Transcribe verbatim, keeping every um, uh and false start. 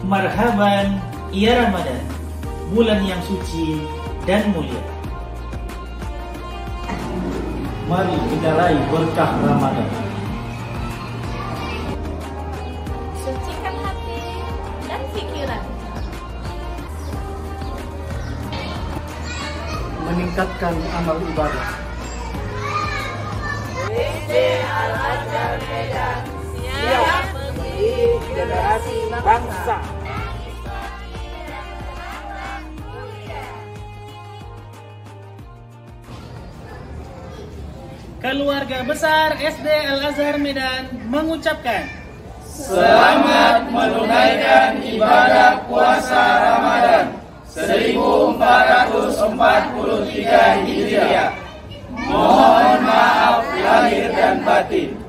Marhaban, ya Ramadan, bulan yang suci dan mulia. Mari kita raih berkah Ramadan. Sucikan hati dan pikiran. Meningkatkan amal ibadah. S D Al-Azhar Medan siap mendidik generasi bangsa. Keluarga besar S D Al-Azhar Medan mengucapkan selamat menunaikan ibadah puasa Ramadan seribu empat ratus empat puluh tiga Hijriah. Mohon maaf lahir dan batin.